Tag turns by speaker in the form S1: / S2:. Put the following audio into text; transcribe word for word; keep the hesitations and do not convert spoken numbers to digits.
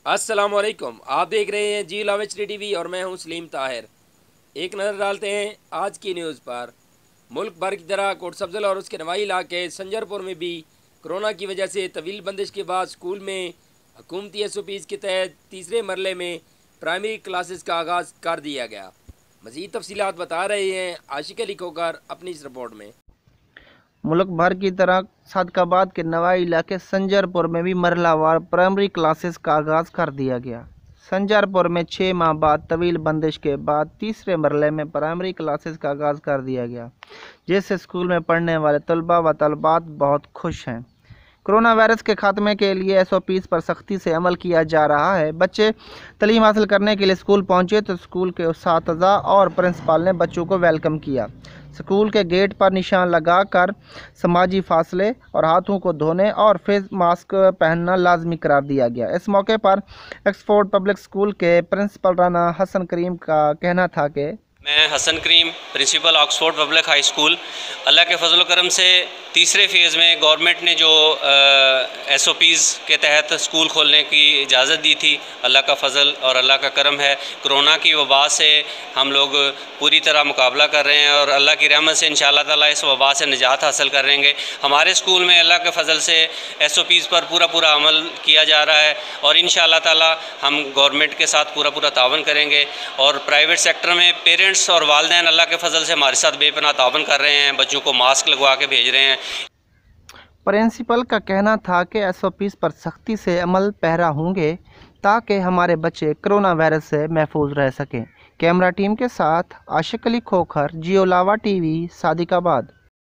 S1: अस्सलामुअलैकुम, आप देख रहे हैं जी लावेच टीवी और मैं हूं सलीम ताहिर। एक नज़र डालते हैं आज की न्यूज़ पर। मुल्क भर की तरह कोट सब्जल और उसके नवाई इलाके संजरपुर में भी कोरोना की वजह से तवील बंदिश के बाद स्कूल में हुकूमती एस ओ पीज़ के तहत तीसरे मरले में प्राइमरी क्लासेस का आगाज़ कर दिया गया। मज़ीद तफसीलात बता रहे हैं आशिक अली खोकर अपनी इस रिपोर्ट में।
S2: मुल्क भर की तरह सादकाबाद के नवाई इलाके संजरपुर में भी मरहलावार प्राइमरी क्लासेस का आगाज़ कर दिया गया। संजरपुर में छः माह बाद तवील बंदिश के बाद तीसरे मरहले में प्राइमरी क्लासेस का आगाज़ कर दिया गया, जिससे स्कूल में पढ़ने वाले तलबा व तलबात बहुत खुश हैं। कोरोना वायरस के खात्मे के लिए एस ओ पीज़ पर सख्ती से अमल किया जा रहा है। बच्चे तालीम हासिल करने के लिए स्कूल पहुंचे तो स्कूल के उस्तादा और प्रिंसिपल ने बच्चों को वेलकम किया। स्कूल के गेट पर निशान लगाकर समाजी फासले और हाथों को धोने और फेस मास्क पहनना लाजमी करार दिया गया। इस मौके पर एक्सफोर्ड पब्लिक स्कूल के प्रिंसिपल राना हसन करीम का कहना था कि
S3: मैं Hasan Karim principal Oxford public high school, Allah के फजल करम से तीसरे फेज़ में गवर्नमेंट ने जो एस ओ पीज़ के तहत स्कूल खोलने की इजाज़त दी थी, अल्लाह का फ़ज़ल और अल्लाह का करम है। कोरोना की वबा से हम लोग पूरी तरह मुकाबला कर रहे हैं और अल्लाह की रहमत से इंशाअल्लाह ताला इस वबा से निजात हासिल करेंगे। हमारे स्कूल में अल्लाह के फ़ज़ल से एस ओ पीज़ पर पूरा पूरा अमल किया जा रहा है और इंशाअल्लाह ताला हम गवर्नमेंट के साथ पूरा पूरा तावन करेंगे। और प्राइवेट सेक्टर में पेरेंट्स और वालिदैन अल्लाह के फजल से हमारे साथ बेपनाह तावन कर रहे हैं, बच्चों को मास्क लगवा के भेज रहे हैं।
S2: प्रिंसिपल का कहना था कि एस ओ पीज़ पर सख्ती से अमल पैरा होंगे ताकि हमारे बच्चे कोरोना वायरस से महफूज रह सकें। कैमरा टीम के साथ आशिक अली खोखर, जियो लावा टीवी, सादिकाबाद।